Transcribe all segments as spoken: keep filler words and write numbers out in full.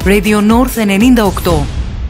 Radio North ενενήντα οκτώ.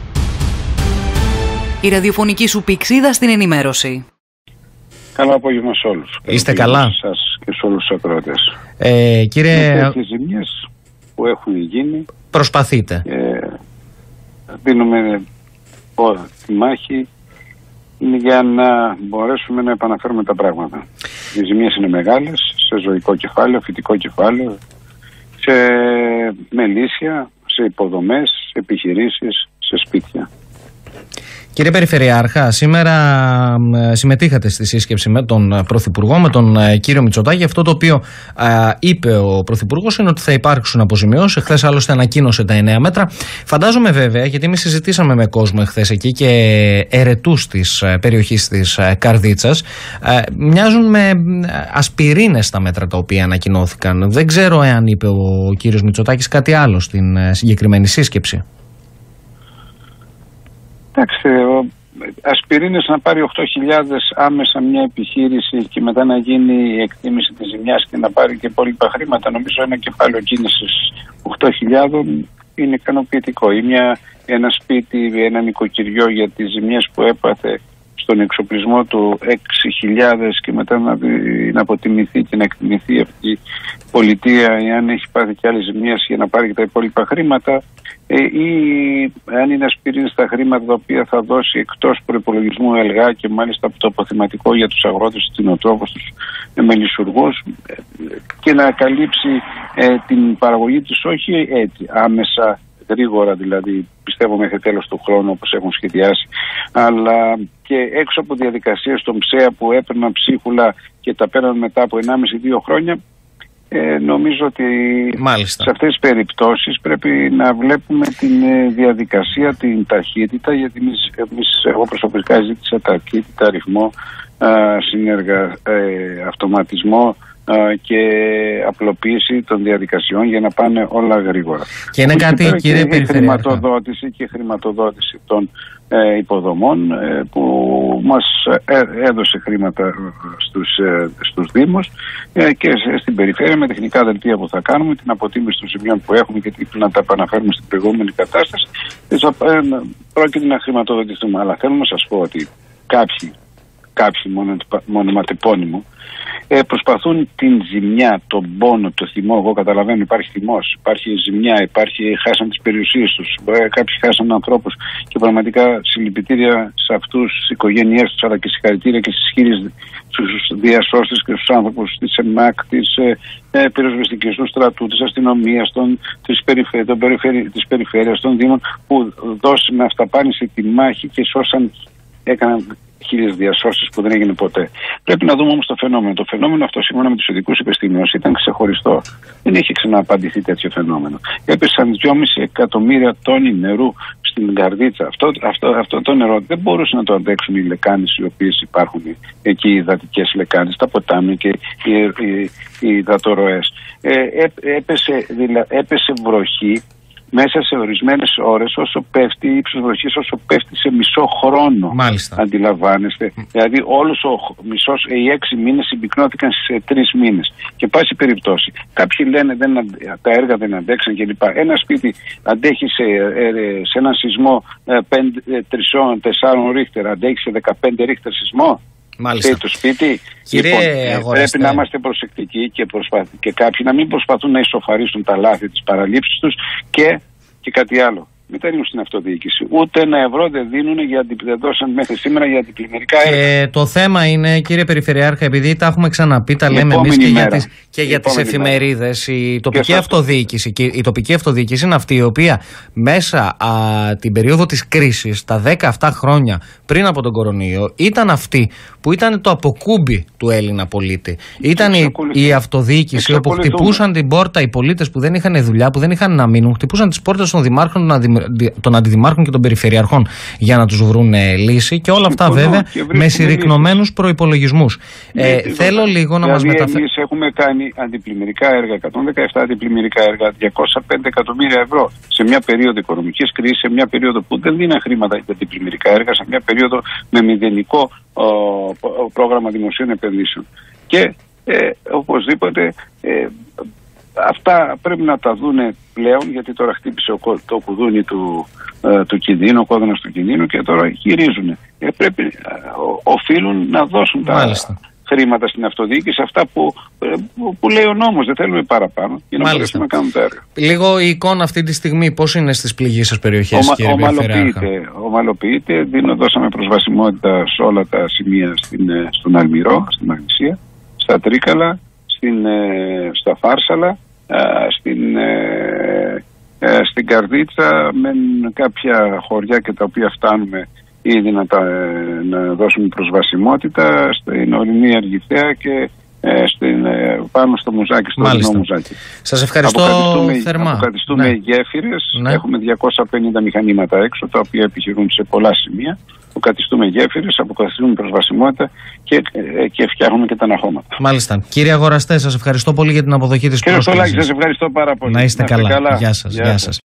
Η ραδιοφωνική σου πηξίδα στην ενημέρωση. Καλό απόγευμα σε όλους. Είστε καλά? Σε εσάς και σε όλους τους ακροατές. Ε, κύριε... Με τέτοιες ζημιές που έχουν γίνει... Προσπαθείτε. Ε, δίνουμε τη μάχη για να μπορέσουμε να επαναφέρουμε τα πράγματα. Οι ζημιές είναι μεγάλες, σε ζωικό κεφάλαιο, φυτικό κεφάλαιο, σε μελίσια, σε υποδομές, σε επιχειρήσεις, σε σπίτια. Κύριε Περιφερειάρχα, σήμερα συμμετείχατε στη σύσκεψη με τον Πρωθυπουργό, με τον κύριο Μητσοτάκη. Αυτό το οποίο α, είπε ο Πρωθυπουργός είναι ότι θα υπάρξουν αποζημιώσεις. Εχθές άλλωστε ανακοίνωσε τα εννέα μέτρα. Φαντάζομαι βέβαια, γιατί εμείς συζητήσαμε με κόσμο εχθές εκεί και ερετούς της περιοχής της Καρδίτσας, α, μοιάζουν με ασπιρίνες τα μέτρα τα οποία ανακοινώθηκαν. Δεν ξέρω εάν είπε ο κύριος Μητσοτάκης κάτι άλλο στην συγκεκριμένη σύσκεψη. Εντάξει, ασπιρίνες να πάρει οκτώ χιλιάδες άμεσα μια επιχείρηση και μετά να γίνει η εκτίμηση της ζημιάς και να πάρει και υπόλοιπα χρήματα. Νομίζω ένα κεφάλαιο κίνησης οκτώ χιλιάδες είναι ικανοποιητικό. Ή μια, ένα σπίτι, ένα νοικοκυριό για τις ζημιές που έπαθε στον εξοπλισμό του έξι χιλιάδες και μετά να, να αποτιμηθεί και να εκτιμηθεί από την πολιτεία εάν έχει πάθει και άλλες ζημιές για να πάρει και τα υπόλοιπα χρήματα. Ε, ή αν είναι ασπιρίνες τα χρήματα τα οποία θα δώσει εκτός προϋπολογισμού ΕΛΓΑ και μάλιστα από το αποθεματικό για τους αγρότες, τους κτηνοτρόφους, τους ε, μελισσουργούς ε, και να καλύψει ε, την παραγωγή τους όχι έτσι άμεσα, γρήγορα δηλαδή, πιστεύω μέχρι τέλος του χρόνου όπως έχουν σχεδιάσει, αλλά και έξω από διαδικασίες των ΜΣΕΑ που έπαιρναν ψίχουλα και τα παίρναν μετά από ενάμιση δύο χρόνια. Ε, νομίζω ότι Μάλιστα. σε αυτές τις περιπτώσεις πρέπει να βλέπουμε την ε, διαδικασία, την ταχύτητα, γιατί εμείς, εμείς εγώ προσωπικά ζήτησα ταχύτητα, ρυθμό, ε, συνεργα, ε, αυτοματισμό ε, και απλοποίηση των διαδικασιών για να πάνε όλα γρήγορα. Και είναι κάτι, κύριε και χρηματοδότηση και χρηματοδότηση των ε, υποδομών ε, που μας ε, έδωσε χρήματα στους, ε, στους Δήμους ε, και στην περιφέρεια με τεχνικά δελτία που θα κάνουμε, την αποτίμηση των σημείων που έχουμε και να τα επαναφέρουμε στην προηγούμενη κατάσταση. Ε, πρόκειται να χρηματοδοτηθούμε. Αλλά θέλω να σας πω ότι κάποιοι, κάποιοι μονοματεπώνυμο Ε, προσπαθούν την ζημιά, τον πόνο, το θυμό. Εγώ καταλαβαίνω, υπάρχει θυμός, υπάρχει ζημιά, υπάρχει, χάσαν τις περιουσίες τους. Ε, κάποιοι χάσαν ανθρώπους και πραγματικά συλληπιτήρια σε αυτούς, στις οικογένειές τους, αλλά και συγχαρητήρια και στις χείρες στους διασώστες και στους άνθρωπους της ΕΜΑΚ, της ε, ε, πυροσβεστικής, του στρατού, της αστυνομίας, των, της, περιφέ, των περιφέρει, της περιφέρειας, των δήμων που δώσαν αυταπάνηση τη μάχη και σώσαν, έκαναν χίλιες διασώσεις που δεν έγινε ποτέ. Πρέπει να δούμε όμως το φαινόμενο. Το φαινόμενο αυτό, σύμφωνα με τους ειδικούς επιστήμονες, ήταν ξεχωριστό. Δεν είχε ξαναπαντηθεί τέτοιο φαινόμενο. Έπεσαν δυόμισι εκατομμύρια τόνοι νερού στην Καρδίτσα. Αυτό, αυτό, αυτό το νερό δεν μπορούσε να το αντέξουν οι λεκάνες οι οποίες υπάρχουν εκεί, οι υδατικές λεκάνες, τα ποτάμια και οι, οι, οι υδατοροές. Ε, έπεσε, δηλα, έπεσε βροχή μέσα σε ορισμένες ώρες όσο πέφτει, η ύψος βροχής όσο πέφτει σε μισό χρόνο. Μάλιστα. Αντιλαμβάνεστε. Mm. Δηλαδή όλος ο μισός, οι έξι μήνες συμπυκνώθηκαν σε τρεις μήνες. Και πάση περιπτώσει, κάποιοι λένε δεν, τα έργα δεν αντέξαν κλπ. Ένα σπίτι αντέχει σε, σε έναν σεισμό τριών τεσσάρων ρίχτερ, αντέχει σε δεκαπέντε ρίχτερ σεισμό. Μάλιστα. Το σπίτι. Κύριε λοιπόν, αγοραστέ, πρέπει να είμαστε προσεκτικοί και, προσπαθ... και κάποιοι να μην προσπαθούν να ισοφαρίσουν τα λάθη της παραλήψης τους και, και κάτι άλλο. Μην τα ρίχνουν στην αυτοδιοίκηση. Ούτε ένα ευρώ δεν δίνουν για δεν δώσαν μέχρι σήμερα για αντιπλημμυρικά έργα. Και το θέμα είναι, κύριε Περιφερειάρχα, επειδή τα έχουμε ξαναπεί, τα λέμε εμείς και για τις, και για τις εφημερίδες, η τοπική, αυτοδιοίκηση, και η τοπική αυτοδιοίκηση είναι αυτή η οποία μέσα α, την περίοδο της κρίσης, τα δέκα αυτά χρόνια πριν από τον κορονοϊό, ήταν αυτή που ήταν το αποκούμπι του Έλληνα πολίτη. Ήταν η, η αυτοδιοίκηση όπου χτυπούσαν την πόρτα οι πολίτες που δεν είχαν δουλειά, που δεν είχαν να μείνουν, χτυπούσαν τις πόρτες των δημάρχων, των αντιδημάρχων και των περιφερειαρχών για να τους βρουν λύση και όλα αυτά βέβαια με συρρικνωμένους προϋπολογισμούς. Ναι, ε, θέλω λίγο να μας μεταφέρει. Εμείς έχουμε κάνει αντιπλημμυρικά έργα, εκατόν δεκαεπτά αντιπλημμυρικά έργα, διακόσια πέντε εκατομμύρια ευρώ σε μια περίοδο οικονομικής κρίσης, σε μια περίοδο που δεν δίναν χρήματα για αντιπλημμυρικά έργα, σε μια περίοδο με μηδενικό ο, ο, πρόγραμμα δημοσίων επενδύσεων. Και ε, οπωσδήποτε ε, αυτά πρέπει να τα δούνε πλέον, γιατί τώρα χτύπησε το κουδούνι του, ε, του κινδύνου, ο κόδωνας του κινδύνου και τώρα γυρίζουν. Ε, πρέπει, ε, οφείλουν να δώσουν Μάλιστα. τα χρήματα στην αυτοδιοίκηση, αυτά που, που, που λέει ο νόμος, δεν θέλουμε παραπάνω για να μπορέσουμε να κάνουμε το έργο. Λίγο η εικόνα αυτή τη στιγμή πώς είναι στις πληγήσεις περιοχές, κύριε Περιφερειάρχα? Ομαλοποιείται, δίνω, δώσαμε προσβασιμότητα σε όλα τα σημεία στην, στον Αλμυρό, στην Μαγνησία, στα Τρίκαλα, στην, στα Φάρσαλα, στην, στην Καρδίτσα, με κάποια χωριά και τα οποία φτάνουμε ήδη να, τα, να δώσουμε προσβασιμότητα, στην ορεινή Αργυθέα και ε, στην, ε, πάνω στο Μουζάκι, στο ορεινό Μουζάκι. Σας ευχαριστώ θερμά. Αποκαθιστούμε ναι. γέφυρες, ναι. έχουμε διακόσια πενήντα μηχανήματα έξω, τα οποία επιχειρούν σε πολλά σημεία. Αποκαθιστούμε γέφυρες, αποκαθιστούμε προσβασιμότητα και, ε, και φτιάχνουμε και τα αναχώματα. Μάλιστα. Κύριε Αγοραστέ, σας ευχαριστώ πολύ για την αποδοχή της πρόσκλησης. Κύριε Στολάκη, σας ευχαριστώ πάρα πολύ. Να είστε, να είστε καλά. καλά. Γεια σας. Γεια σας.